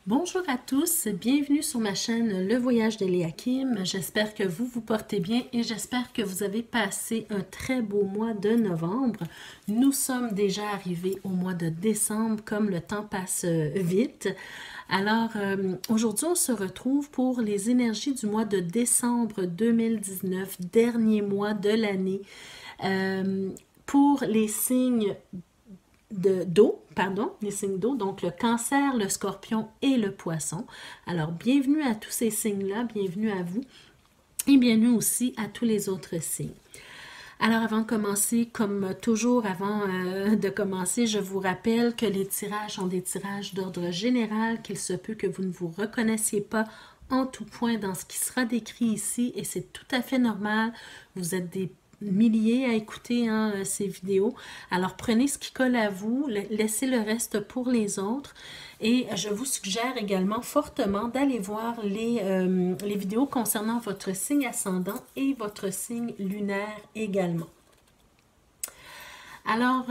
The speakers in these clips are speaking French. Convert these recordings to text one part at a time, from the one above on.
Bonjour à tous, bienvenue sur ma chaîne Le Voyage d'Eliakim. J'espère que vous vous portez bien et j'espère que vous avez passé un très beau mois de novembre. Nous sommes déjà arrivés au mois de décembre, comme le temps passe vite. Alors, aujourd'hui, on se retrouve pour les énergies du mois de décembre 2019, dernier mois de l'année. Pour les signes d'eau, les signes d'eau, donc le cancer, le scorpion et le poisson. Alors, bienvenue à tous ces signes-là, bienvenue à vous et bienvenue aussi à tous les autres signes. Alors, avant de commencer, comme toujours, avant de commencer, je vous rappelle que les tirages sont des tirages d'ordre général, qu'il se peut que vous ne vous reconnaissiez pas en tout point dans ce qui sera décrit ici et c'est tout à fait normal. Vous êtes des milliers à écouter ces vidéos. Alors, prenez ce qui colle à vous, laissez le reste pour les autres. Et je vous suggère également fortement d'aller voir les vidéos concernant votre signe ascendant et votre signe lunaire également. Alors,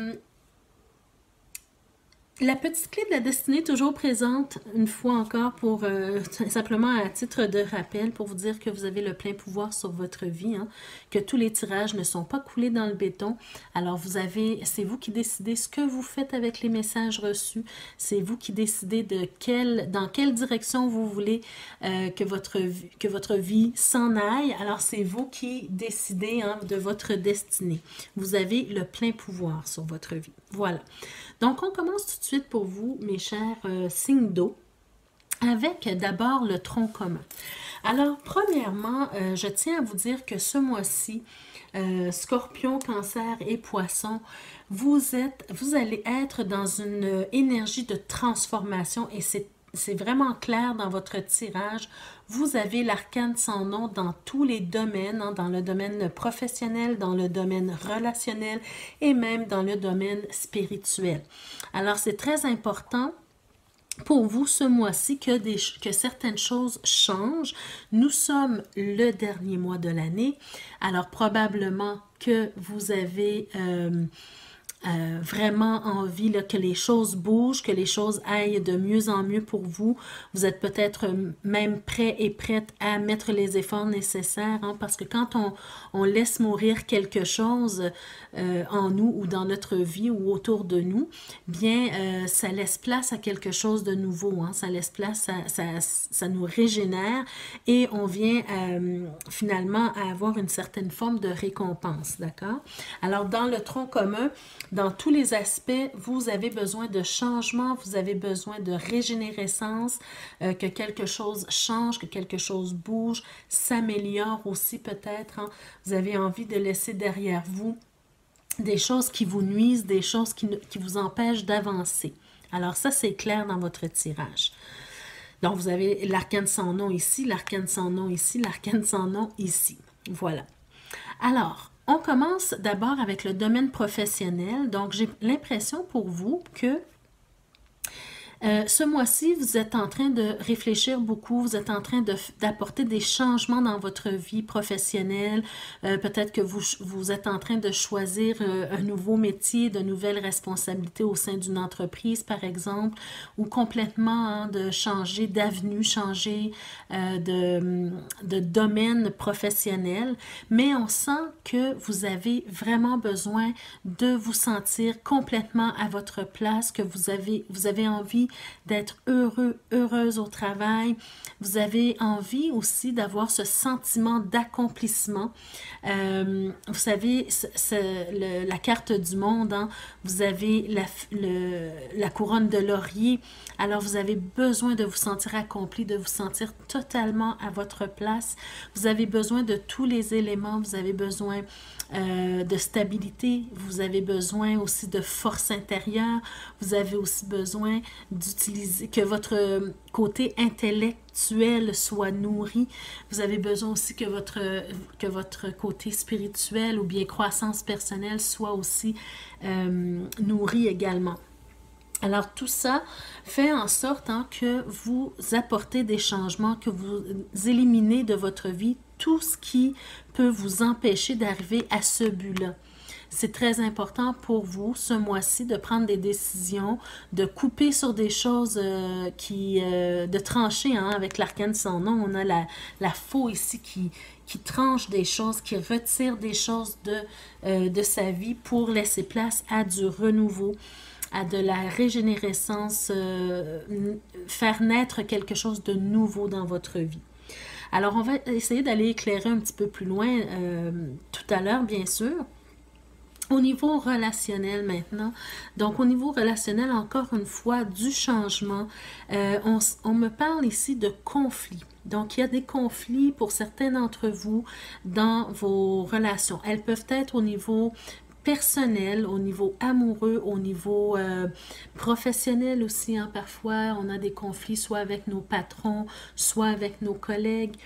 la petite clé de la destinée est toujours présente, une fois encore, pour simplement à titre de rappel, pour vous dire que vous avez le plein pouvoir sur votre vie, que tous les tirages ne sont pas coulés dans le béton. Alors, c'est vous qui décidez ce que vous faites avec les messages reçus. C'est vous qui décidez dans quelle direction vous voulez que votre vie s'en aille. Alors, c'est vous qui décidez de votre destinée. Vous avez le plein pouvoir sur votre vie. Voilà. Donc, on commence tout de suite pour vous, mes chers signes d'eau, avec d'abord le tronc commun. Alors, premièrement, je tiens à vous dire que ce mois-ci, Scorpion, Cancer et Poisson, vous allez être dans une énergie de transformation et c'est vraiment clair dans votre tirage. Vous avez l'arcane sans nom dans tous les domaines, dans le domaine professionnel, dans le domaine relationnel et même dans le domaine spirituel. Alors, c'est très important pour vous ce mois-ci que certaines choses changent. Nous sommes le dernier mois de l'année, alors probablement que vous avez vraiment envie que les choses bougent, que les choses aillent de mieux en mieux pour vous. Vous êtes peut-être même prêt et prête à mettre les efforts nécessaires, parce que quand on laisse mourir quelque chose en nous ou dans notre vie ou autour de nous, bien, ça laisse place à quelque chose de nouveau. Ça laisse place, ça nous régénère et on vient finalement à avoir une certaine forme de récompense, d'accord? Alors, dans le tronc commun, dans tous les aspects, vous avez besoin de changement, vous avez besoin de régénérescence, que quelque chose change, que quelque chose bouge, s'améliore aussi peut-être. Vous avez envie de laisser derrière vous des choses qui vous nuisent, des choses qui vous empêchent d'avancer. Alors ça, c'est clair dans votre tirage. Donc, vous avez l'arcane sans nom ici, l'arcane sans nom ici, l'arcane sans nom ici. Voilà. Alors, on commence d'abord avec le domaine professionnel. Donc, j'ai l'impression pour vous que ce mois-ci, vous êtes en train de réfléchir beaucoup, vous êtes en train d'apporter des changements dans votre vie professionnelle. Peut-être que vous êtes en train de choisir un nouveau métier, de nouvelles responsabilités au sein d'une entreprise, par exemple, ou complètement de changer d'avenue, changer de domaine professionnel. Mais on sent que vous avez vraiment besoin de vous sentir complètement à votre place, que vous avez envie d'être heureux, heureuse au travail. Vous avez envie aussi d'avoir ce sentiment d'accomplissement. Vous savez, la carte du monde, vous avez la couronne de laurier. Alors, vous avez besoin de vous sentir accompli, de vous sentir totalement à votre place. Vous avez besoin de tous les éléments. Vous avez besoin de stabilité. Vous avez besoin aussi de force intérieure. Vous avez aussi besoin d'utiliser, que votre côté intellectuel soit nourri. Vous avez besoin aussi que votre côté spirituel ou bien croissance personnelle soit aussi nourri également. Alors, tout ça fait en sorte que vous apportez des changements, que vous éliminez de votre vie tout ce qui peut vous empêcher d'arriver à ce but-là. c'est très important pour vous ce mois-ci de prendre des décisions, de couper sur des choses de trancher, hein, avec l'arcane sans nom. On a la faux ici qui tranche des choses, qui retire des choses de sa vie pour laisser place à du renouveau, à de la régénérescence, faire naître quelque chose de nouveau dans votre vie. Alors, on va essayer d'aller éclairer un petit peu plus loin tout à l'heure, bien sûr. Au niveau relationnel maintenant, donc au niveau relationnel, encore une fois, du changement, on me parle ici de conflits. Donc, il y a des conflits pour certains d'entre vous dans vos relations. Elles peuvent être au niveau personnel, au niveau amoureux, au niveau professionnel aussi, hein. Parfois, on a des conflits soit avec nos patrons, soit avec nos collègues,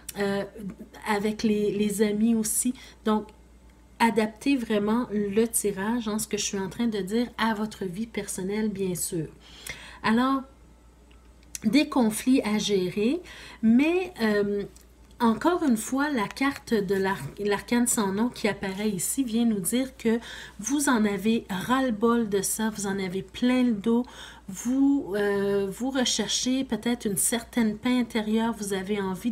avec les amis aussi. Donc, adaptez vraiment le tirage, hein, ce que je suis en train de dire, à votre vie personnelle, bien sûr. Alors, des conflits à gérer, mais encore une fois, la carte de l'arcane sans nom qui apparaît ici vient nous dire que vous en avez ras-le-bol de ça, vous en avez plein le dos, vous recherchez peut-être une certaine paix intérieure, vous avez envie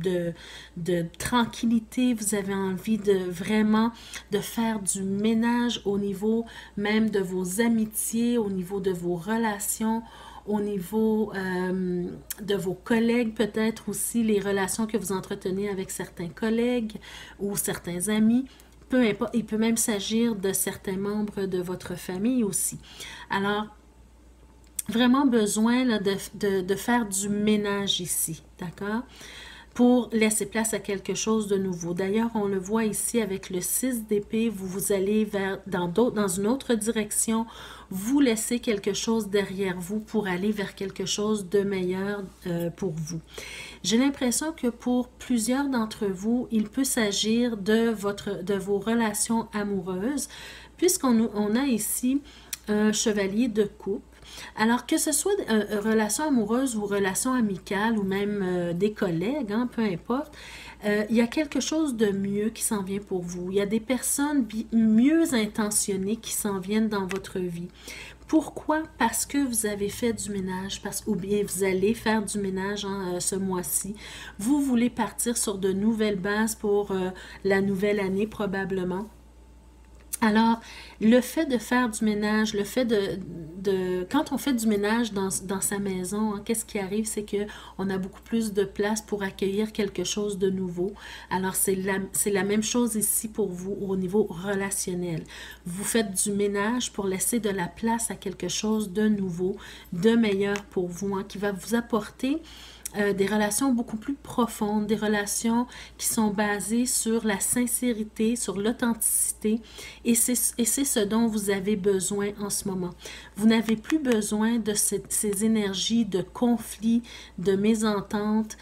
de tranquillité, vous avez envie de vraiment de faire du ménage au niveau même de vos amitiés, au niveau de vos relations, au niveau de vos collègues, peut-être aussi les relations que vous entretenez avec certains collègues ou certains amis. Peu importe, il peut même s'agir de certains membres de votre famille aussi. Alors, vraiment besoin là, de faire du ménage ici, d'accord? Pour laisser place à quelque chose de nouveau. D'ailleurs, on le voit ici avec le 6 d'épée, vous allez dans une autre direction, vous laissez quelque chose derrière vous pour aller vers quelque chose de meilleur pour vous. J'ai l'impression que pour plusieurs d'entre vous, il peut s'agir de vos relations amoureuses, puisqu'on a ici un chevalier de coupe. Alors, que ce soit relation amoureuse ou relation amicale ou même des collègues, hein, peu importe, il y a quelque chose de mieux qui s'en vient pour vous. Il y a des personnes mieux intentionnées qui s'en viennent dans votre vie. Pourquoi? Parce que vous avez fait du ménage, ou bien vous allez faire du ménage ce mois-ci. Vous voulez partir sur de nouvelles bases pour la nouvelle année probablement. Alors, le fait de faire du ménage, le fait quand on fait du ménage dans sa maison, hein, qu'est-ce qui arrive? C'est qu'on a beaucoup plus de place pour accueillir quelque chose de nouveau. Alors, c'est la même chose ici pour vous au niveau relationnel. Vous faites du ménage pour laisser de la place à quelque chose de nouveau, de meilleur pour vous, hein, qui va vous apporter des relations beaucoup plus profondes, des relations qui sont basées sur la sincérité, sur l'authenticité, et c'est ce dont vous avez besoin en ce moment. Vous n'avez plus besoin de ces énergies de conflit, de mésentente,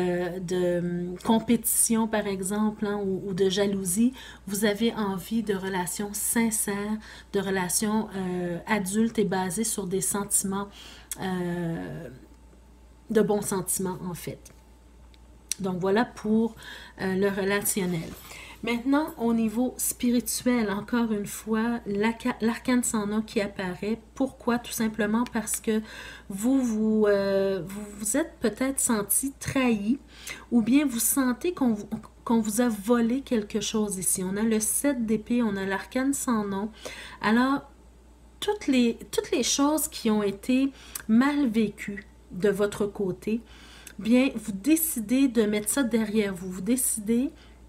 de compétition par exemple, hein, ou de jalousie. Vous avez envie de relations sincères, de relations adultes et basées sur des sentiments de bons sentiments en fait. Donc voilà pour le relationnel. Maintenant, au niveau spirituel, encore une fois, l'arcane sans nom qui apparaît. Pourquoi? Tout simplement parce que vous êtes peut-être senti trahi ou bien vous sentez qu'on vous a volé quelque chose ici. On a le 7 d'épée, on a l'arcane sans nom. Alors, toutes les choses qui ont été mal vécues de votre côté, bien, vous décidez de mettre ça derrière vous. Vous décidez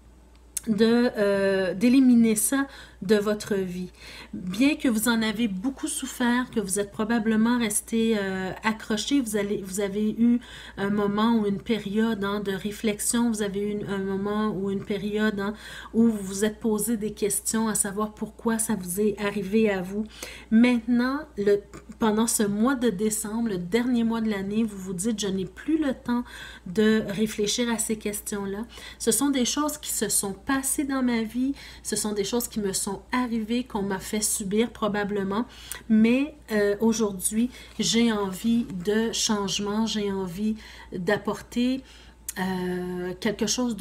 d'éliminer ça de votre vie. Bien que vous en avez beaucoup souffert, que vous êtes probablement resté accroché, vous avez eu un moment ou une période de réflexion, vous avez eu un moment ou une période où vous vous êtes posé des questions à savoir pourquoi ça vous est arrivé à vous. Maintenant, pendant ce mois de décembre, le dernier mois de l'année, vous vous dites, je n'ai plus le temps de réfléchir à ces questions-là. Ce sont des choses qui se sont passées dans ma vie, ce sont des choses qui me sont arrivées, qu'on m'a fait subir probablement, mais aujourd'hui, j'ai envie de changement, j'ai envie d'apporter quelque chose de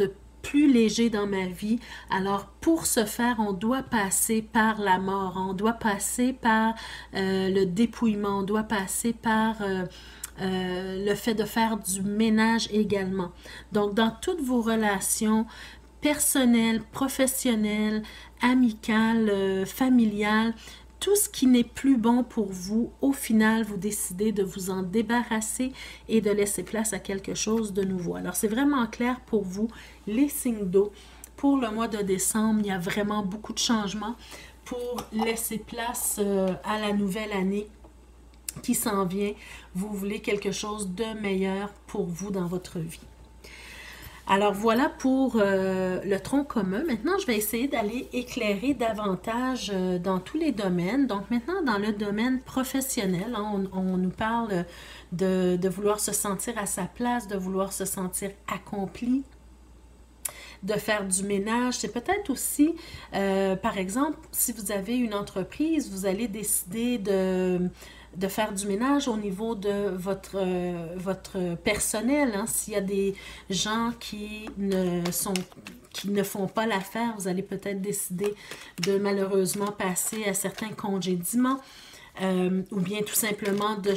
plus léger dans ma vie. Alors, pour ce faire, on doit passer par la mort, on doit passer par le dépouillement, on doit passer par le fait de faire du ménage également. Donc, dans toutes vos relations personnelles, professionnelles, amicales, familiales, tout ce qui n'est plus bon pour vous, au final, vous décidez de vous en débarrasser et de laisser place à quelque chose de nouveau. Alors, c'est vraiment clair pour vous, les signes d'eau. Pour le mois de décembre, il y a vraiment beaucoup de changements pour laisser place à la nouvelle année qui s'en vient. Vous voulez quelque chose de meilleur pour vous dans votre vie. Alors voilà pour le tronc commun. Maintenant, je vais essayer d'aller éclairer davantage dans tous les domaines. Donc maintenant, dans le domaine professionnel, hein, on nous parle de vouloir se sentir à sa place, de vouloir se sentir accompli, de faire du ménage. C'est peut-être aussi, par exemple, si vous avez une entreprise, vous allez décider de faire du ménage au niveau de votre personnel. Hein. S'il y a des gens qui ne font pas l'affaire, vous allez peut-être décider de malheureusement passer à certains congédiements ou bien tout simplement de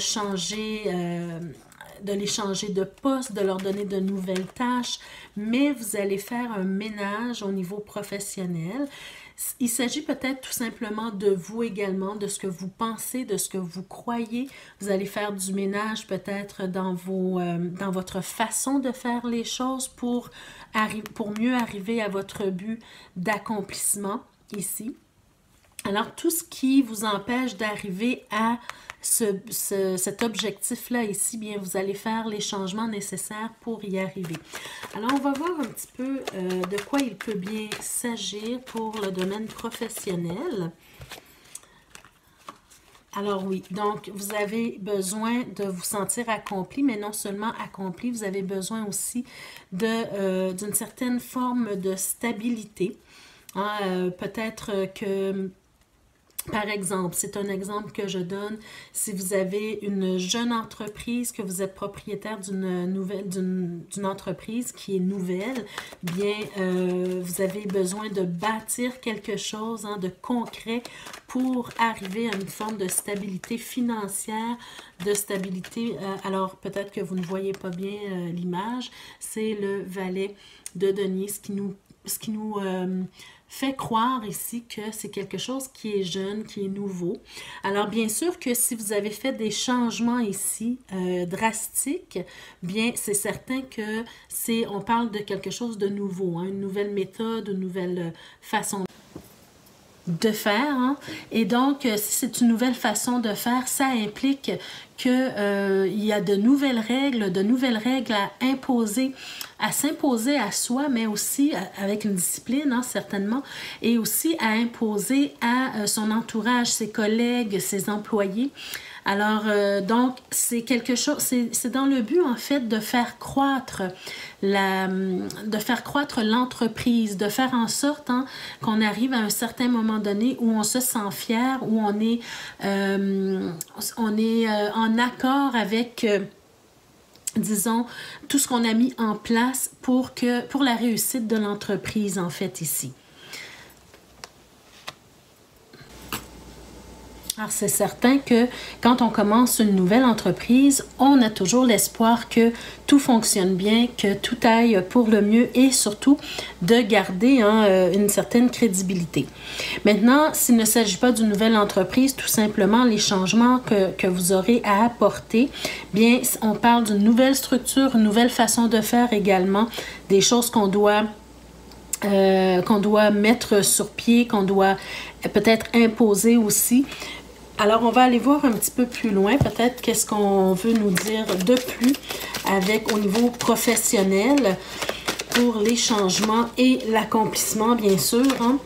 les changer de poste, de leur donner de nouvelles tâches, mais vous allez faire un ménage au niveau professionnel. Il s'agit peut-être tout simplement de vous également, de ce que vous pensez, de ce que vous croyez. Vous allez faire du ménage peut-être dans votre façon de faire les choses pour mieux arriver à votre but d'accomplissement ici. Alors, tout ce qui vous empêche d'arriver à cet objectif-là ici, bien, vous allez faire les changements nécessaires pour y arriver. Alors, on va voir un petit peu de quoi il peut bien s'agir pour le domaine professionnel. Alors oui, donc vous avez besoin de vous sentir accompli, mais non seulement accompli, vous avez besoin aussi d'une certaine forme de stabilité. Hein, peut-être que... Par exemple, c'est un exemple que je donne, si vous avez une jeune entreprise, que vous êtes propriétaire d'une entreprise qui est nouvelle, bien, vous avez besoin de bâtir quelque chose de concret pour arriver à une forme de stabilité financière, de stabilité. Alors, peut-être que vous ne voyez pas bien l'image, c'est le valet de denier, ce qui nous fait croire ici que c'est quelque chose qui est jeune, qui est nouveau. Alors, bien sûr que si vous avez fait des changements ici drastiques, bien, c'est certain que on parle de quelque chose de nouveau, hein, une nouvelle méthode, une nouvelle façon de faire. Hein. Et donc, si c'est une nouvelle façon de faire, ça implique qu'il y a de nouvelles règles à imposer, à s'imposer à soi, mais aussi avec une discipline, hein, certainement, et aussi à imposer à son entourage, ses collègues, ses employés. Alors, donc, c'est quelque chose, c'est dans le but, en fait, de faire croître l'entreprise, de faire en sorte qu'on arrive à un certain moment donné où on se sent fier, où on est en accord avec... disons, tout ce qu'on a mis en place pour la réussite de l'entreprise, en fait, ici. Alors, c'est certain que quand on commence une nouvelle entreprise, on a toujours l'espoir que tout fonctionne bien, que tout aille pour le mieux et surtout de garder une certaine crédibilité. Maintenant, s'il ne s'agit pas d'une nouvelle entreprise, tout simplement les changements que vous aurez à apporter, bien, on parle d'une nouvelle structure, une nouvelle façon de faire également, des choses qu'on doit mettre sur pied, qu'on doit peut-être imposer aussi. Alors, on va aller voir un petit peu plus loin, peut-être qu'est-ce qu'on veut nous dire de plus au niveau professionnel pour les changements et l'accomplissement, bien sûr. Hein.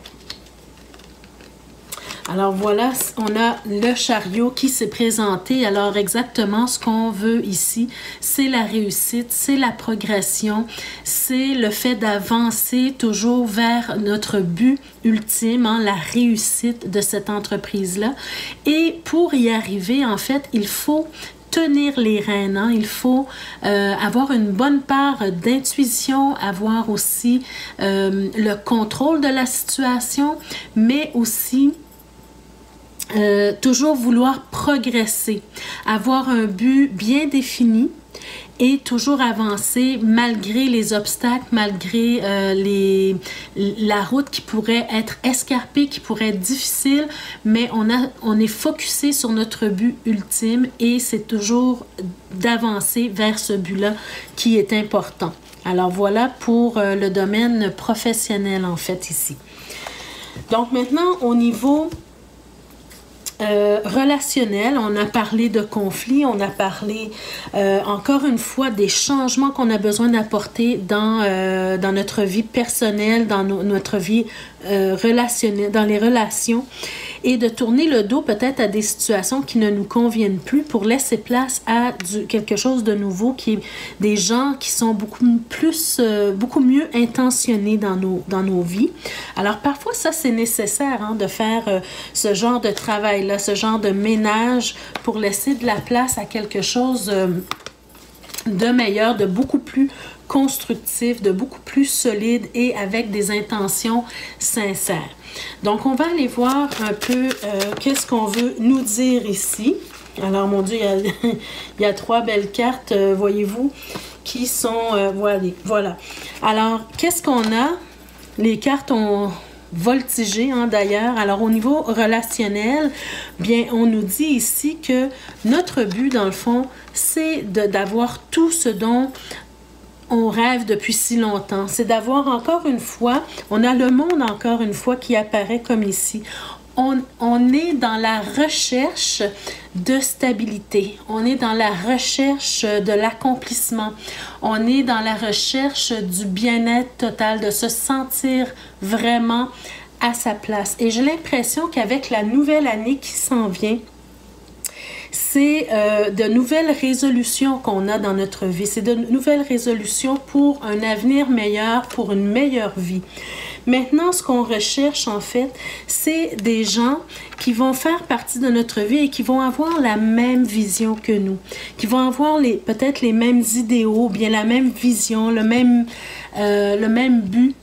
Alors voilà, on a le chariot qui s'est présenté. Alors exactement ce qu'on veut ici, c'est la réussite, c'est la progression, c'est le fait d'avancer toujours vers notre but ultime, la réussite de cette entreprise-là. Et pour y arriver, en fait, il faut tenir les rênes, hein. Il faut avoir une bonne part d'intuition, avoir aussi le contrôle de la situation, mais aussi toujours vouloir progresser, avoir un but bien défini et toujours avancer malgré les obstacles, malgré la route qui pourrait être escarpée, qui pourrait être difficile, mais on est focusé sur notre but ultime et c'est toujours d'avancer vers ce but-là qui est important. Alors voilà pour le domaine professionnel en fait ici. Donc maintenant au niveau relationnel, on a parlé de conflits, on a parlé encore une fois des changements qu'on a besoin d'apporter dans notre vie personnelle, dans notre vie relationnelle, dans les relations, et de tourner le dos peut-être à des situations qui ne nous conviennent plus pour laisser place à quelque chose de nouveau, qui est des gens qui sont beaucoup mieux intentionnés dans nos vies. Alors parfois ça c'est nécessaire hein, de faire ce genre de travail-là, ce genre de ménage pour laisser de la place à quelque chose de meilleur, de beaucoup plus constructif, de beaucoup plus solide et avec des intentions sincères. Donc, on va aller voir un peu qu'est-ce qu'on veut nous dire ici. Alors, mon Dieu, il y a 3 belles cartes, voyez-vous, qui sont... voilà. Alors, qu'est-ce qu'on a? Les cartes ont voltigé, hein, d'ailleurs. Alors, au niveau relationnel, bien, on nous dit ici que notre but, dans le fond, c'est d'avoir tout ce dont on rêve depuis si longtemps. C'est d'avoir encore une fois, on a le monde encore une fois qui apparaît comme ici. On est dans la recherche de stabilité. On est dans la recherche de l'accomplissement. On est dans la recherche du bien-être total, de se sentir vraiment à sa place. Et j'ai l'impression qu'avec la nouvelle année qui s'en vient, c'est de nouvelles résolutions qu'on a dans notre vie. C'est de nouvelles résolutions pour un avenir meilleur, pour une meilleure vie. Maintenant, ce qu'on recherche, en fait, c'est des gens qui vont faire partie de notre vie et qui vont avoir la même vision que nous, qui vont avoir peut-être les mêmes idéaux, bien la même vision, le même but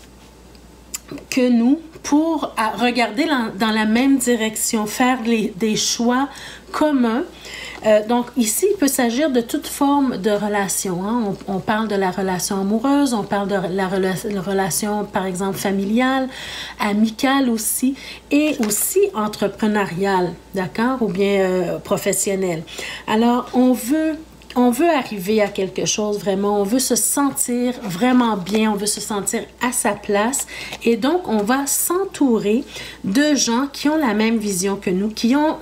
que nous, pour regarder dans la même direction, faire des choix communs. Donc ici, il peut s'agir de toute forme de relation. Hein. On parle de la relation amoureuse, on parle de la relation, par exemple, familiale, amicale aussi, et aussi entrepreneuriale, d'accord, ou bien professionnelle. Alors, on veut arriver à quelque chose vraiment, on veut se sentir vraiment bien, on veut se sentir à sa place et donc on va s'entourer de gens qui ont la même vision que nous, qui ont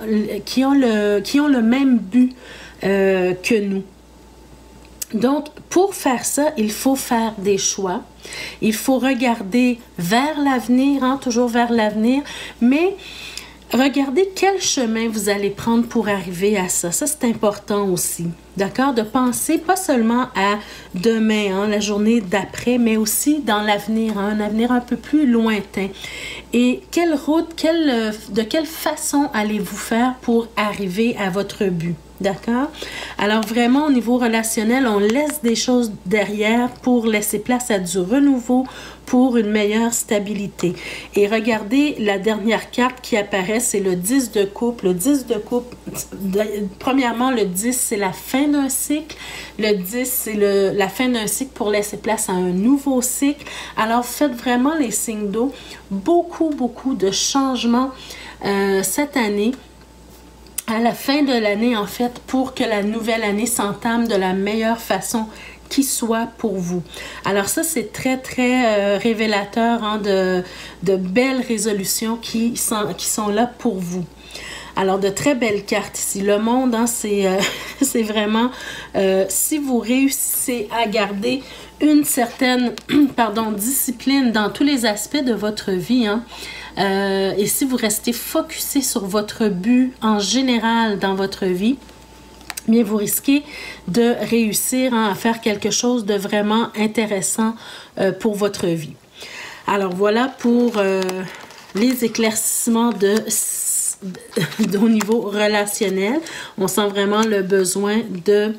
le même but que nous. Donc, pour faire ça, il faut faire des choix, il faut regarder vers l'avenir, hein, toujours vers l'avenir, mais regardez quel chemin vous allez prendre pour arriver à ça. Ça, c'est important aussi, d'accord? De penser pas seulement à demain, hein, la journée d'après, mais aussi dans l'avenir, hein, un avenir un peu plus lointain. Et quelle route, de quelle façon allez-vous faire pour arriver à votre but? D'accord? Alors vraiment, au niveau relationnel, on laisse des choses derrière pour laisser place à du renouveau, pour une meilleure stabilité. Et regardez la dernière carte qui apparaît, c'est le 10 de coupe. Le 10 de coupe, premièrement, le 10, c'est la fin d'un cycle. Le 10, c'est la fin d'un cycle pour laisser place à un nouveau cycle. Alors, faites vraiment les signes d'eau. Beaucoup, beaucoup de changements cette année. À la fin de l'année, en fait, pour que la nouvelle année s'entame de la meilleure façon qui soit pour vous. Alors ça, c'est très, très révélateur hein, de belles résolutions qui sont là pour vous. Alors, de très belles cartes ici. Le monde, hein, c'est vraiment, si vous réussissez à garder une certaine discipline dans tous les aspects de votre vie, hein, et si vous restez focusé sur votre but en général dans votre vie, bien vous risquez de réussir hein, à faire quelque chose de vraiment intéressant pour votre vie. Alors voilà pour les éclaircissements au niveau relationnel. On sent vraiment le besoin de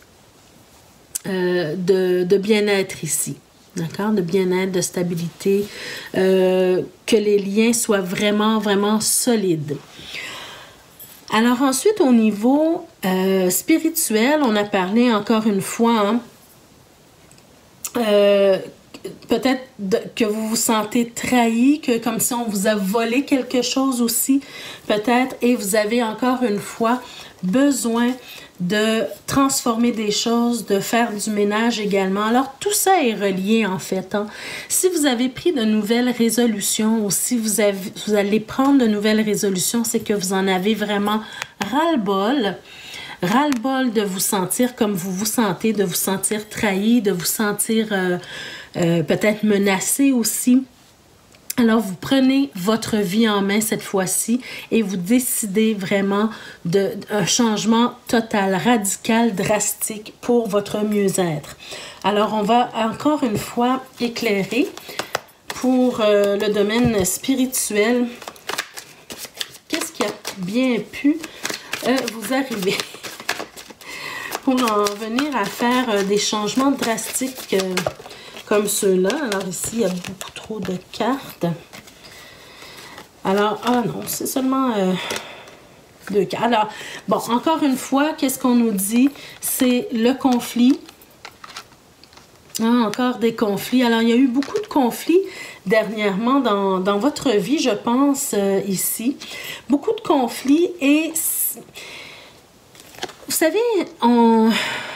bien-être ici. D'accord? De bien-être, de stabilité, que les liens soient vraiment, vraiment solides. Alors ensuite, au niveau spirituel, on a parlé encore une fois, peut-être que vous vous sentez trahi, que comme si on vous a volé quelque chose aussi, peut-être, et vous avez encore une fois besoin de transformer des choses, de faire du ménage également. Alors, tout ça est relié en fait. Si vous avez pris de nouvelles résolutions ou si vous allez prendre de nouvelles résolutions, c'est que vous en avez vraiment ras-le-bol. Ras-le-bol de vous sentir comme vous vous sentez, de vous sentir trahi, de vous sentir peut-être menacé aussi. Alors, vous prenez votre vie en main cette fois-ci et vous décidez vraiment d'un changement total, radical, drastique pour votre mieux-être. Alors, on va encore une fois éclairer pour le domaine spirituel. Qu'est-ce qui a bien pu vous arriver pour en venir à faire des changements drastiques comme ceux-là. Alors ici, il y a beaucoup trop de cartes. Alors, ah non, c'est seulement 2 cartes. Alors, bon, encore une fois, qu'est-ce qu'on nous dit? C'est le conflit. Encore des conflits. Alors, il y a eu beaucoup de conflits dernièrement dans votre vie, je pense, ici. Beaucoup de conflits et... Vous savez, on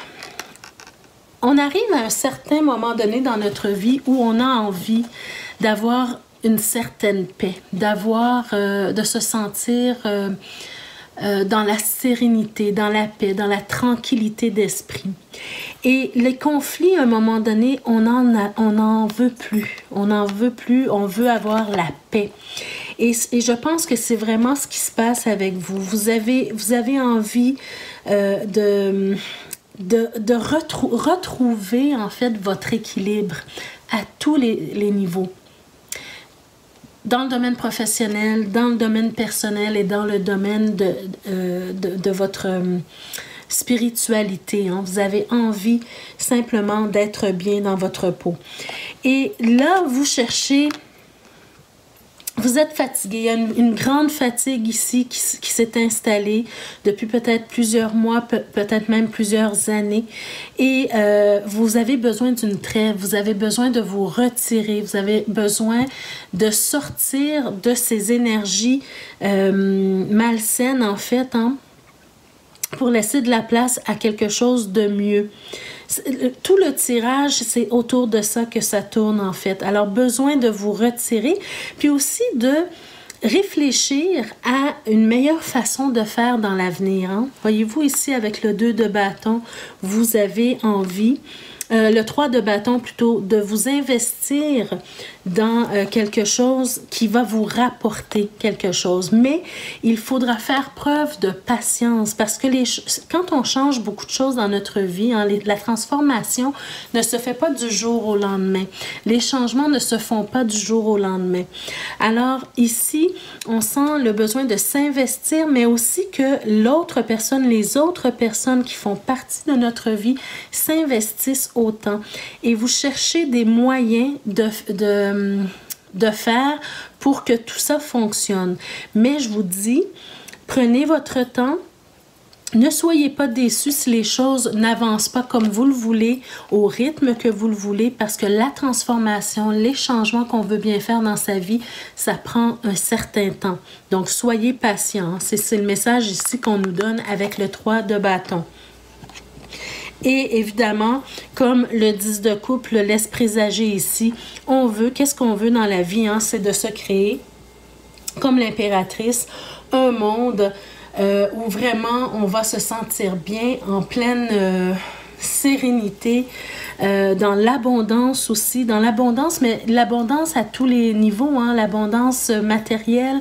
arrive à un certain moment donné dans notre vie où on a envie d'avoir une certaine paix, de se sentir dans la sérénité, dans la paix, dans la tranquillité d'esprit. Et les conflits, à un moment donné, on n'en veut plus. On n'en veut plus, on veut avoir la paix. Et je pense que c'est vraiment ce qui se passe avec vous. Vous avez envie de retrouver en fait votre équilibre à tous les niveaux. Dans le domaine professionnel, dans le domaine personnel et dans le domaine de votre spiritualité. Vous avez envie simplement d'être bien dans votre peau. Et là, vous cherchez... Vous êtes fatigué, il y a une grande fatigue ici qui s'est installée depuis peut-être plusieurs mois, peut-être même plusieurs années. Et vous avez besoin d'une trêve, vous avez besoin de vous retirer, vous avez besoin de sortir de ces énergies malsaines en fait, pour laisser de la place à quelque chose de mieux. Tout le tirage, c'est autour de ça que ça tourne en fait. Alors, besoin de vous retirer, puis aussi de réfléchir à une meilleure façon de faire dans l'avenir. Voyez-vous ici avec le 2 de bâton, vous avez envie, le 3 de bâton plutôt, de vous investir dans quelque chose qui va vous rapporter quelque chose. Mais il faudra faire preuve de patience parce que quand on change beaucoup de choses dans notre vie, la transformation ne se fait pas du jour au lendemain. Les changements ne se font pas du jour au lendemain. Alors ici, on sent le besoin de s'investir, mais aussi que les autres personnes qui font partie de notre vie s'investissent autant. Et vous cherchez des moyens de faire pour que tout ça fonctionne. Mais je vous dis, prenez votre temps. Ne soyez pas déçus si les choses n'avancent pas comme vous le voulez, au rythme que vous le voulez, parce que la transformation, les changements qu'on veut bien faire dans sa vie, ça prend un certain temps. Donc, soyez patients. C'est le message ici qu'on nous donne avec le 3 de bâton. Et évidemment, comme le 10 de coupe le laisse présager ici, qu'est-ce qu'on veut dans la vie? C'est de se créer, comme l'impératrice, un monde où vraiment on va se sentir bien, en pleine sérénité, dans l'abondance aussi, mais l'abondance à tous les niveaux, l'abondance matérielle,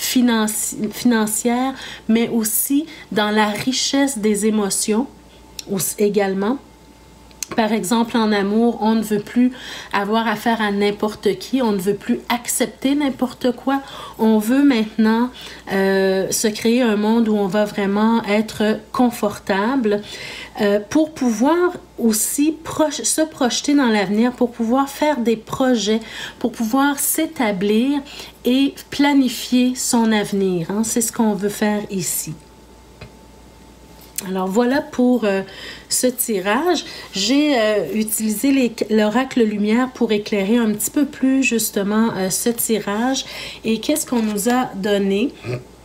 financière, mais aussi dans la richesse des émotions également. Par exemple, en amour, on ne veut plus avoir affaire à n'importe qui, on ne veut plus accepter n'importe quoi. On veut maintenant se créer un monde où on va vraiment être confortable pour pouvoir aussi se projeter dans l'avenir, pour pouvoir faire des projets, pour pouvoir s'établir et planifier son avenir. Hein. C'est ce qu'on veut faire ici. Alors voilà pour ce tirage. J'ai utilisé l'oracle lumière pour éclairer un petit peu plus justement ce tirage. Et qu'est-ce qu'on nous a donné?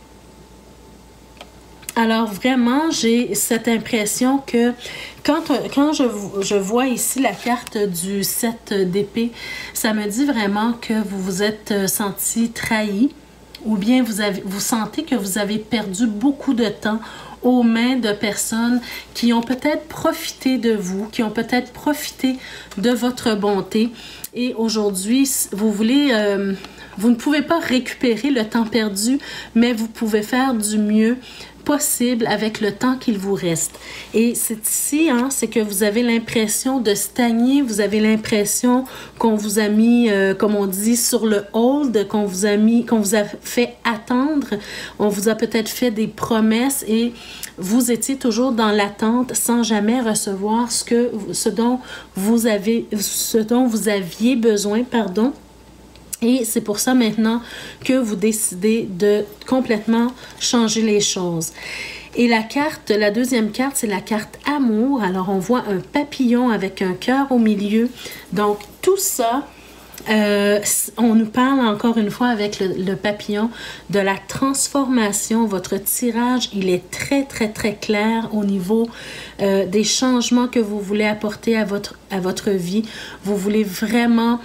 Alors vraiment, j'ai cette impression que quand je vois ici la carte du 7 d'épée, ça me dit vraiment que vous vous êtes senti trahi ou bien vous sentez que vous avez perdu beaucoup de temps aux mains de personnes qui ont peut-être profité de vous, qui ont peut-être profité de votre bonté. Et aujourd'hui, vous ne pouvez pas récupérer le temps perdu, mais vous pouvez faire du mieux possible avec le temps qu'il vous reste. Et c'est ici, hein, c'est que vous avez l'impression de stagner, vous avez l'impression qu'on vous a mis, comme on dit, sur le hold, qu'on vous a fait attendre, on vous a peut-être fait des promesses et vous étiez toujours dans l'attente sans jamais recevoir ce dont vous aviez besoin, pardon. Et c'est pour ça maintenant que vous décidez de complètement changer les choses. Et la deuxième carte, c'est la carte amour. Alors, on voit un papillon avec un cœur au milieu. Donc, tout ça, on nous parle encore une fois avec le papillon de la transformation. Votre tirage, il est très, très, très clair au niveau des changements que vous voulez apporter à votre vie. Vous voulez vraiment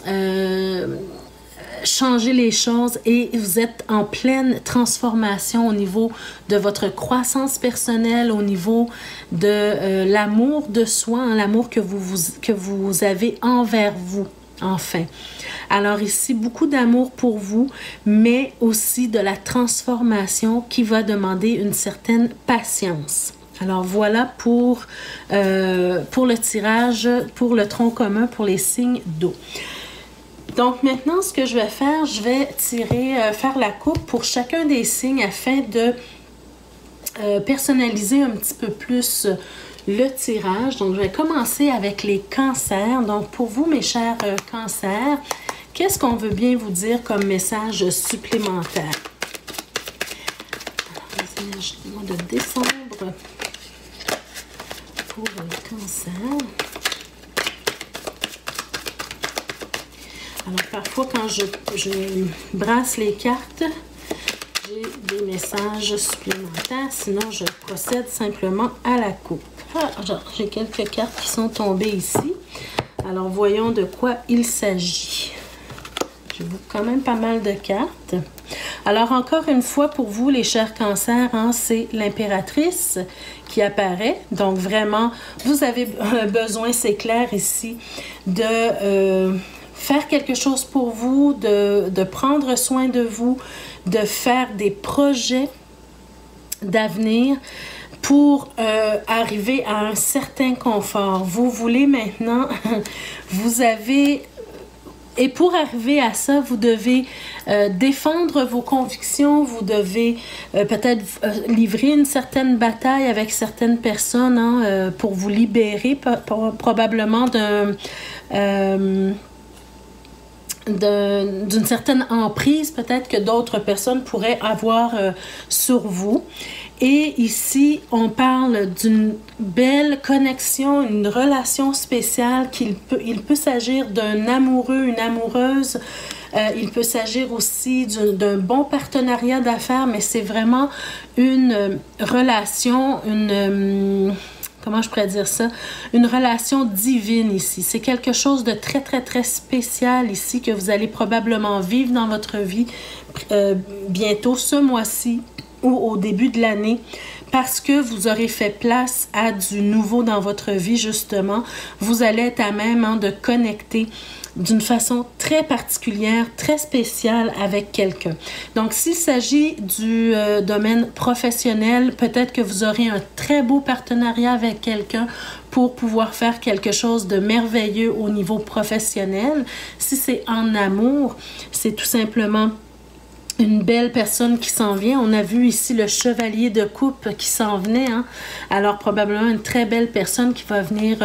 changer les choses et vous êtes en pleine transformation au niveau de votre croissance personnelle, au niveau de l'amour de soi, hein, l'amour que vous avez envers vous, enfin. Alors ici, beaucoup d'amour pour vous, mais aussi de la transformation qui va demander une certaine patience. Alors voilà pour le tirage, pour le tronc commun, pour les signes d'eau. Donc maintenant, ce que je vais faire, je vais faire la coupe pour chacun des signes afin de personnaliser un petit peu plus le tirage. Donc je vais commencer avec les cancers. Donc pour vous, mes chers cancers, qu'est-ce qu'on veut bien vous dire comme message supplémentaire? Alors, les énergies du mois de décembre pour les cancers. Alors, parfois, quand je brasse les cartes, j'ai des messages supplémentaires. Sinon, je procède simplement à la coupe. Ah, j'ai quelques cartes qui sont tombées ici. Alors, voyons de quoi il s'agit. J'ai quand même pas mal de cartes. Alors, encore une fois, pour vous, les chers cancers, hein, c'est l'impératrice qui apparaît. Donc, vraiment, vous avez besoin, c'est clair ici, de faire quelque chose pour vous, de prendre soin de vous, de faire des projets d'avenir pour arriver à un certain confort. Vous voulez maintenant, et pour arriver à ça, vous devez défendre vos convictions, vous devez peut-être livrer une certaine bataille avec certaines personnes, hein, pour vous libérer probablement d'une certaine emprise peut-être que d'autres personnes pourraient avoir sur vous. Et ici, on parle d'une belle connexion, une relation spéciale. Il peut s'agir d'un amoureux, une amoureuse. Il peut s'agir aussi d'un bon partenariat d'affaires, mais c'est vraiment une relation, comment je pourrais dire ça? Une relation divine ici. C'est quelque chose de très, très, très spécial ici que vous allez probablement vivre dans votre vie bientôt, ce mois-ci ou au début de l'année. parce que vous aurez fait place à du nouveau dans votre vie, justement, vous allez être à même de connecter d'une façon très particulière, très spéciale avec quelqu'un. Donc, s'il s'agit du domaine professionnel, peut-être que vous aurez un très beau partenariat avec quelqu'un pour pouvoir faire quelque chose de merveilleux au niveau professionnel. Si c'est en amour, c'est tout simplement une belle personne qui s'en vient. On a vu ici le chevalier de coupe qui s'en venait. Hein? Alors, probablement une très belle personne qui va venir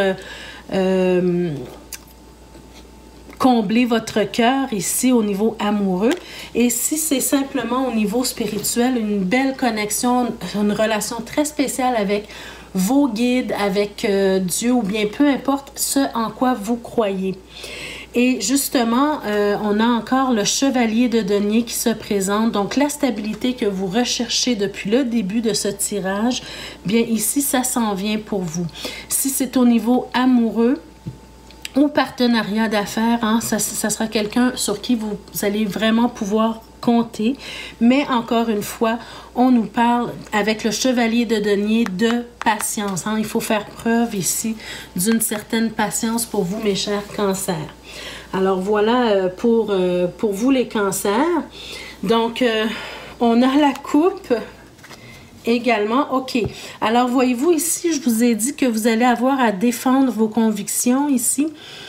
combler votre cœur ici au niveau amoureux. Et si c'est simplement au niveau spirituel, une belle connexion, une relation très spéciale avec vos guides, avec Dieu ou bien peu importe ce en quoi vous croyez. Et justement, on a encore le chevalier de denier qui se présente. Donc, la stabilité que vous recherchez depuis le début de ce tirage, bien ici, ça s'en vient pour vous. Si c'est au niveau amoureux, ou partenariat d'affaires, hein, ça sera quelqu'un sur qui vous allez vraiment pouvoir compter. Mais encore une fois, on nous parle avec le chevalier de denier de patience. Hein. Il faut faire preuve ici d'une certaine patience pour vous, mes chers cancers. Alors voilà pour vous les cancers. Donc, on a la coupe. Également, OK. Alors, voyez-vous ici, je vous ai dit que vous allez avoir à défendre vos convictions ici.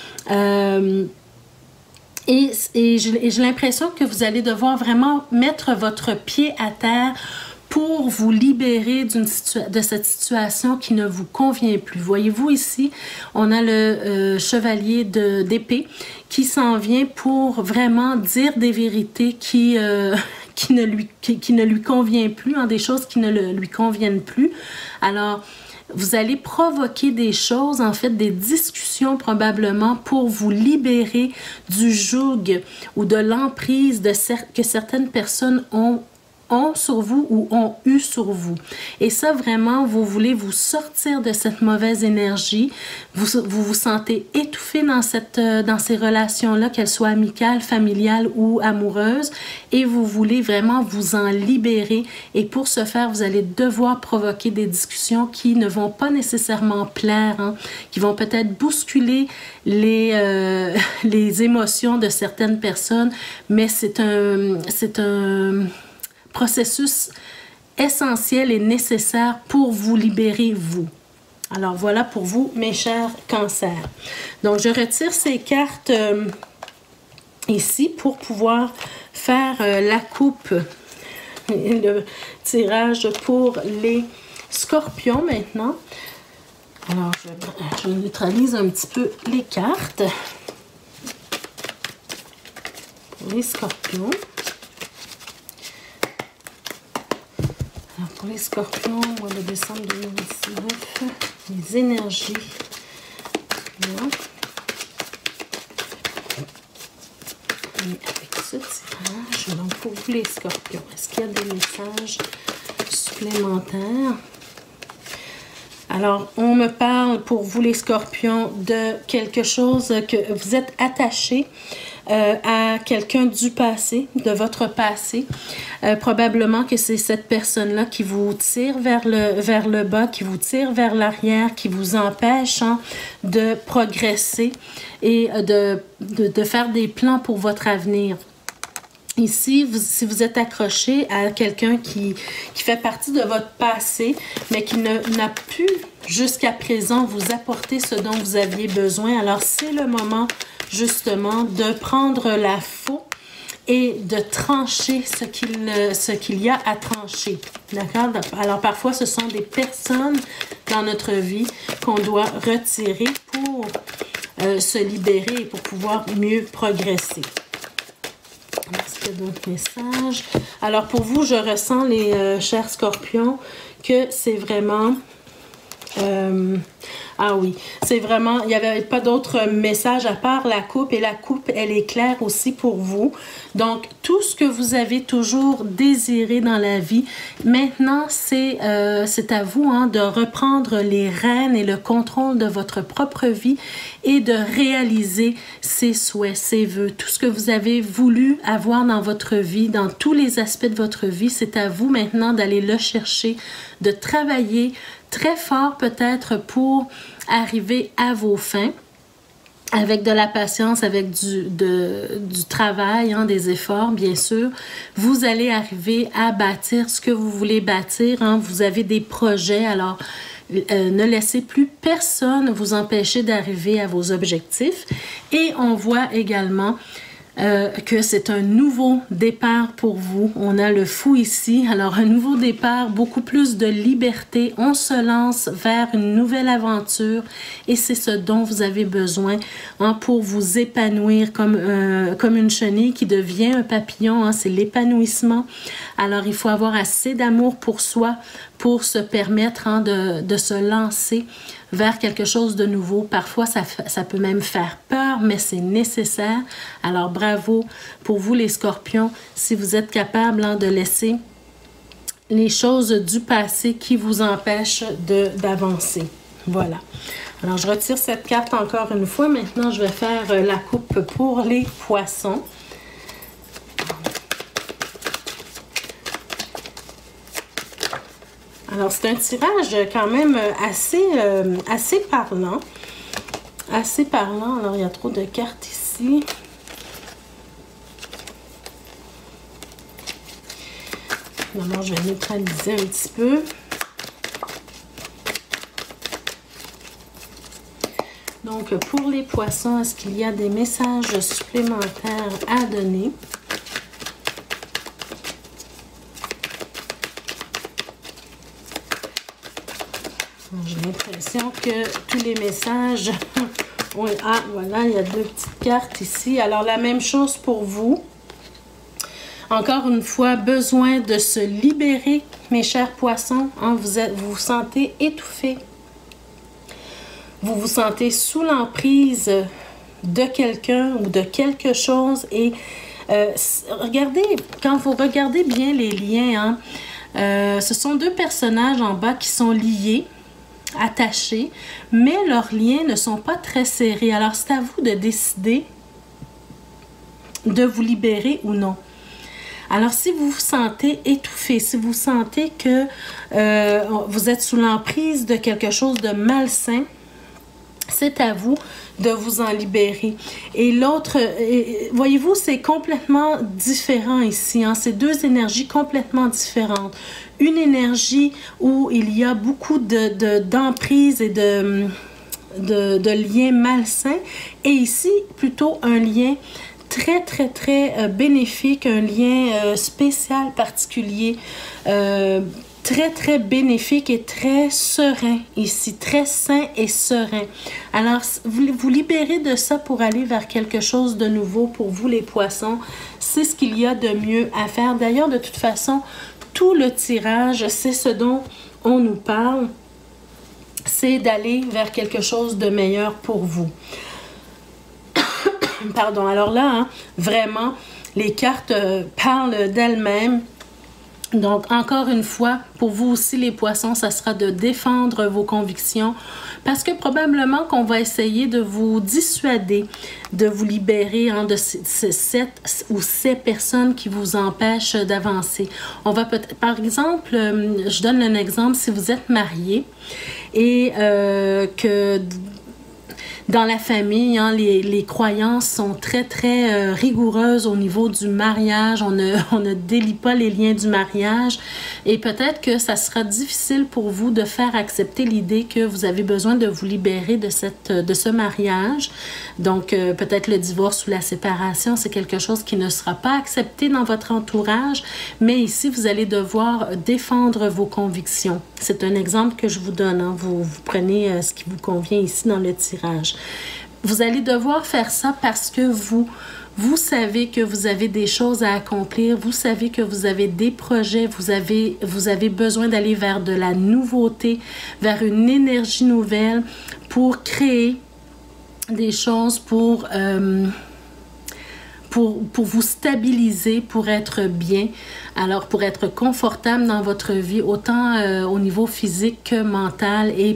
Et j'ai l'impression que vous allez devoir vraiment mettre votre pied à terre pour vous libérer de cette situation qui ne vous convient plus. Voyez-vous ici, on a le chevalier d'épée qui s'en vient pour vraiment dire des vérités qui ne lui convient plus, hein, des choses qui ne lui conviennent plus. Alors, vous allez provoquer des choses, en fait, des discussions probablement pour vous libérer du joug ou de l'emprise que certaines personnes ont sur vous ou ont eu sur vous. Et ça, vraiment, vous voulez vous sortir de cette mauvaise énergie. Vous sentez étouffé dans ces relations-là, qu'elles soient amicales, familiales ou amoureuses, et vous voulez vraiment vous en libérer. Et pour ce faire, vous allez devoir provoquer des discussions qui ne vont pas nécessairement plaire, hein, qui vont peut-être bousculer les émotions de certaines personnes, mais c'est un processus essentiel et nécessaire pour vous libérer, vous. Alors, voilà pour vous, mes chers cancers. Donc, je retire ces cartes ici pour pouvoir faire la coupe, le tirage pour les scorpions maintenant. Alors, je neutralise un petit peu les cartes pour les scorpions. Alors, pour les scorpions, mois de décembre 2019, les énergies. Là. Et avec ce tirage, donc pour vous les scorpions, est-ce qu'il y a des messages supplémentaires? Alors, on me parle pour vous les scorpions de quelque chose que vous êtes attaché à quelqu'un du passé, de votre passé. Probablement que c'est cette personne-là qui vous tire vers le bas, qui vous tire vers l'arrière, qui vous empêche de progresser et de faire des plans pour votre avenir. Ici, si vous êtes accroché à quelqu'un qui fait partie de votre passé, mais qui n'a pu jusqu'à présent vous apporter ce dont vous aviez besoin, alors c'est le moment justement de prendre la faux et de trancher ce qu'il y a à trancher. D'accord? Alors parfois, ce sont des personnes dans notre vie qu'on doit retirer pour se libérer et pour pouvoir mieux progresser. Est-ce qu'il y a d'autres messages? Alors, pour vous, je ressens, les chers scorpions, que c'est vraiment... Ah oui, c'est vraiment, il n'y avait pas d'autre message à part la coupe, et la coupe, elle est claire aussi pour vous. Donc, tout ce que vous avez toujours désiré dans la vie, maintenant, c'est à vous hein, de reprendre les rênes et le contrôle de votre propre vie et de réaliser ses souhaits, ses vœux, tout ce que vous avez voulu avoir dans votre vie, dans tous les aspects de votre vie, c'est à vous maintenant d'aller le chercher, de travailler très fort peut-être pour arriver à vos fins, avec de la patience, avec du travail, hein, des efforts, bien sûr. Vous allez arriver à bâtir ce que vous voulez bâtir. Hein. Vous avez des projets, alors ne laissez plus personne vous empêcher d'arriver à vos objectifs. Et on voit également que c'est un nouveau départ pour vous. On a le fou ici, alors un nouveau départ, beaucoup plus de liberté. On se lance vers une nouvelle aventure et c'est ce dont vous avez besoin hein, pour vous épanouir comme une chenille qui devient un papillon. Hein, c'est l'épanouissement. Alors il faut avoir assez d'amour pour soi pour se permettre hein, de se lancer vers quelque chose de nouveau. Parfois, ça peut même faire peur, mais c'est nécessaire. Alors, bravo pour vous, les scorpions, si vous êtes capable hein, de laisser les choses du passé qui vous empêchent d'avancer. Voilà. Alors, je retire cette carte encore une fois. Maintenant, je vais faire la coupe pour les poissons. Alors, c'est un tirage quand même assez parlant. Assez parlant. Alors, il y a trop de cartes ici. D'abord, je vais neutraliser un petit peu. Donc, pour les poissons, est-ce qu'il y a des messages supplémentaires à donner? J'ai l'impression que tous les messages... Ah, voilà, il y a deux petites cartes ici. Alors, la même chose pour vous. Encore une fois, besoin de se libérer, mes chers poissons. Hein, vous vous sentez étouffé. Vous vous sentez sous l'emprise de quelqu'un ou de quelque chose. Et regardez, quand vous regardez bien les liens, hein, ce sont deux personnages en bas qui sont liés, attachés, mais leurs liens ne sont pas très serrés. Alors, c'est à vous de décider de vous libérer ou non. Alors, si vous vous sentez étouffé, si vous sentez que vous êtes sous l'emprise de quelque chose de malsain, c'est à vous de vous en libérer. Et l'autre, voyez-vous, c'est complètement différent ici. Hein? C'est deux énergies complètement différentes. Une énergie où il y a beaucoup d'emprise et de liens malsains. Et ici, plutôt un lien très, très, très bénéfique, un lien spécial, particulier, très, très bénéfique et très serein ici, très sain et serein. Alors, vous libérez de ça pour aller vers quelque chose de nouveau pour vous, les poissons. C'est ce qu'il y a de mieux à faire. D'ailleurs, de toute façon, tout le tirage, c'est ce dont on nous parle, c'est d'aller vers quelque chose de meilleur pour vous. Pardon, alors là, hein, vraiment, les cartes parlent d'elles-mêmes. Donc, encore une fois, pour vous aussi, les poissons, ça sera de défendre vos convictions parce que probablement qu'on va essayer de vous dissuader, de vous libérer hein, de cette ou ces personnes qui vous empêchent d'avancer. On va peut-être, par exemple, je donne un exemple, si vous êtes marié et que... Dans la famille, hein, les croyances sont très, très rigoureuses au niveau du mariage. On ne délie pas les liens du mariage. Et peut-être que ça sera difficile pour vous de faire accepter l'idée que vous avez besoin de vous libérer de ce mariage. Donc, peut-être le divorce ou la séparation, c'est quelque chose qui ne sera pas accepté dans votre entourage. Mais ici, vous allez devoir défendre vos convictions. C'est un exemple que je vous donne. Hein. Vous prenez ce qui vous convient ici dans le tirage. Vous allez devoir faire ça parce que vous Vous savez que vous avez des choses à accomplir. Vous savez que vous avez des projets. Vous avez besoin d'aller vers de la nouveauté, vers une énergie nouvelle pour créer des choses pour vous stabiliser, pour être bien, alors pour être confortable dans votre vie, autant au niveau physique que mental et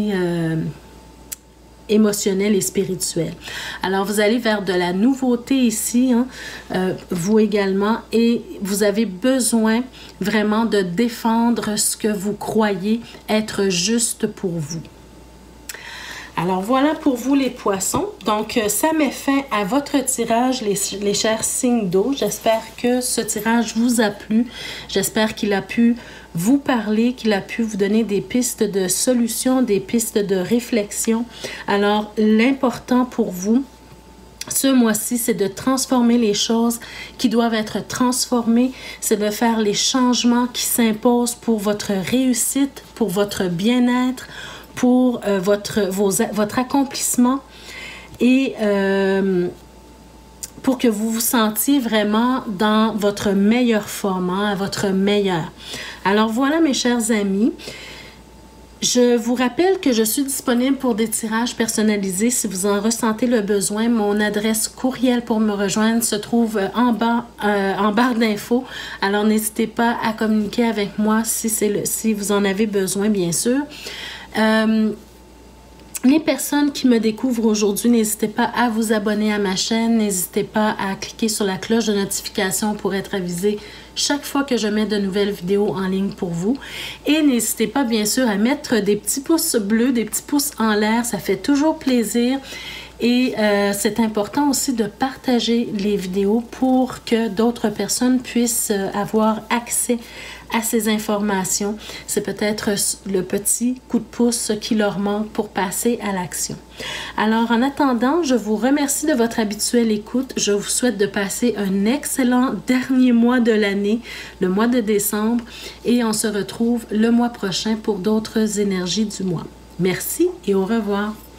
émotionnel et spirituel. Alors, vous allez vers de la nouveauté ici, hein, vous également, et vous avez besoin vraiment de défendre ce que vous croyez être juste pour vous. Alors, voilà pour vous les poissons. Donc, ça met fin à votre tirage, les chers signes d'eau. J'espère que ce tirage vous a plu. J'espère qu'il a pu vous parler, qu'il a pu vous donner des pistes de solutions, des pistes de réflexion. Alors, l'important pour vous, ce mois-ci, c'est de transformer les choses qui doivent être transformées. C'est de faire les changements qui s'imposent pour votre réussite, pour votre bien-être, pour votre accomplissement et pour que vous vous sentiez vraiment dans votre meilleure forme, hein, à votre meilleur. Alors voilà mes chers amis, je vous rappelle que je suis disponible pour des tirages personnalisés si vous en ressentez le besoin. Mon adresse courriel pour me rejoindre se trouve en barre d'infos. Alors n'hésitez pas à communiquer avec moi si vous en avez besoin, bien sûr. Les personnes qui me découvrent aujourd'hui, n'hésitez pas à vous abonner à ma chaîne, n'hésitez pas à cliquer sur la cloche de notification pour être avisé chaque fois que je mets de nouvelles vidéos en ligne pour vous. Et n'hésitez pas bien sûr à mettre des petits pouces bleus, des petits pouces en l'air, ça fait toujours plaisir. Et c'est important aussi de partager les vidéos pour que d'autres personnes puissent avoir accès à ces informations. C'est peut-être le petit coup de pouce qui leur manque pour passer à l'action. Alors, en attendant, je vous remercie de votre habituelle écoute. Je vous souhaite de passer un excellent dernier mois de l'année, le mois de décembre, et on se retrouve le mois prochain pour d'autres énergies du mois. Merci et au revoir.